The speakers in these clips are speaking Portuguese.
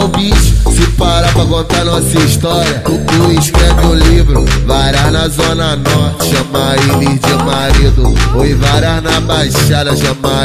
o bicho, se parar pra contar nossa história. Tu escreve um livro, varar na zona norte, chama ele de marido. Oi, varar na baixada, chama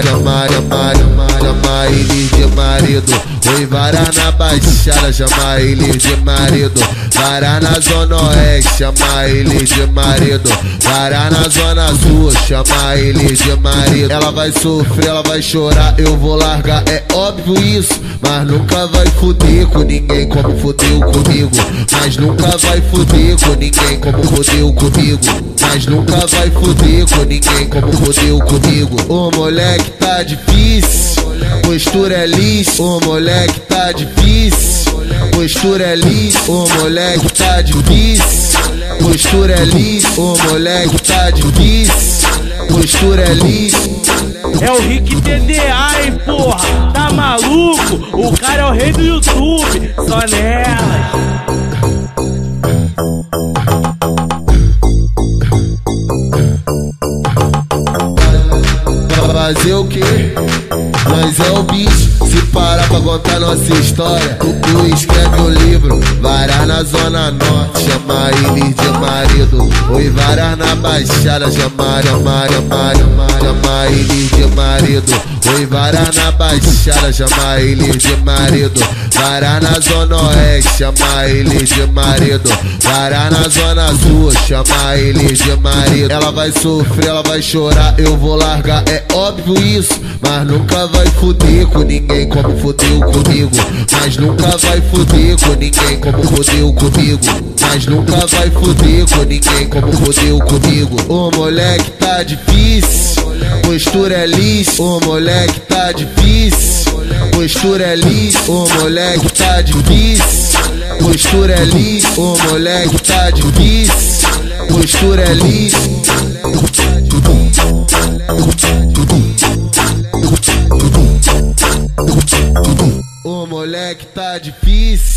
ele de marido. Oi, varar na baixada, chama ele de marido. Varar na zona oeste, chama ele de marido. Varar na zona sul, chama ele de marido. Ela vai sofrer, ela vai chorar, eu vou largar, é óbvio isso. Mas nunca vai fuder com ninguém como fudeu comigo. Mas nunca vai fuder com ninguém como fudeu comigo. Mas nunca vai fuder com ninguém como fudeu comigo. O moleque tá difícil, postura é lixo. O moleque tá difícil, postura é lixo. O moleque tá difícil, postura é lixo. O moleque tá difícil, postura é lixo. É o Rick TDA, hein, porra, tá maluco? O cara é o rei do YouTube, só nelas. Fazer o que? Nós é o bicho, se parar pra contar nossa história. Tu escreve um livro, varar na zona norte, chama ele de marido. Oi, varar na baixada, chama ele de marido. Oi, varar na baixada, chama ele de marido. Varar na zona oeste, chama ele de marido. Varar na zona sul, chama ele de marido. Ela vai sofrer, ela vai chorar, eu vou largar, é óbvio isso. Mas nunca vai fuder com ninguém como fudeu comigo. Mas nunca vai fuder com ninguém como fudeu comigo. Mas nunca vai fuder com ninguém como fudeu comigo. O moleque tá difícil, postura é lixo. O moleque tá difícil, postura é lixo. O moleque tá difícil, postura é lixo. O moleque tá difícil, postura é lixo. O moleque tá difícil.